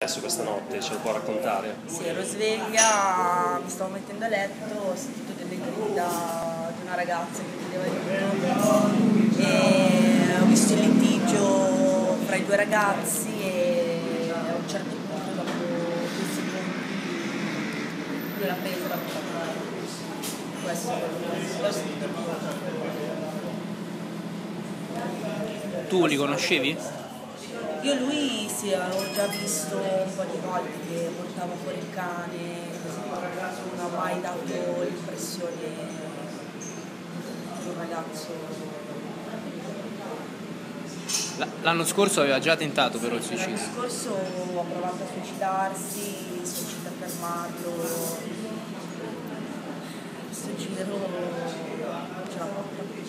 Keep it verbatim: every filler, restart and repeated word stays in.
successo questa notte? Ce lo può raccontare? Sì, ero sveglia, mi stavo mettendo a letto, ho sentito delle grida di una ragazza che chiedeva aiuto e ho visto il litigio fra i due ragazzi e a un certo punto, dopo due secondi, lui l'ha presa e l'ha buttata. Questo è quello che ho sentito il video. Tu li conoscevi? Io lui sì, avevo già visto un po' di volte che portava fuori il cane, così non ha mai dato l'impressione di un ragazzo. L'anno scorso aveva già tentato però il suicidio. L'anno scorso ha provato a suicidarsi, sono riuscita a fermarlo. Questo giro non ce l'ha fatta.